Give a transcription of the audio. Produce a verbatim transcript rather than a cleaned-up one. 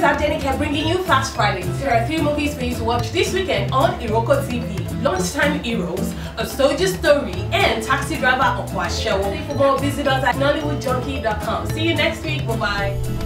Adenike bringing you Fast Fridays. There are three movies for you to watch this weekend on Iroko T V. Lunchtime Heroes, A Soldier Story, and Taxi Driver Okwashewo. For more, visit us at nollywood junkie dot com. See you next week. Bye-bye.